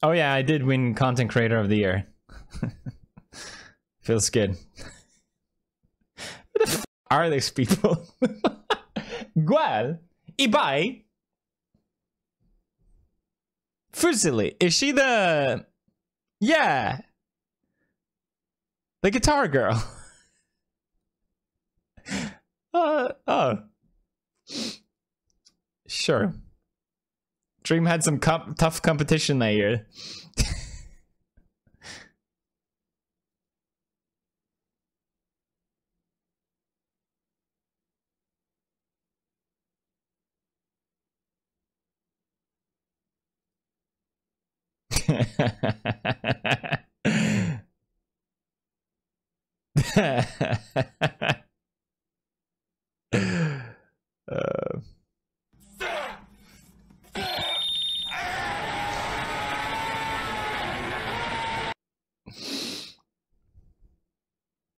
Oh yeah, I did win Content Creator of the Year. Feels good. Who the f are these people? Guel? Ibai? Fuslie? Is she the... Yeah! The guitar girl. Oh. Sure. Dream had some tough competition that year.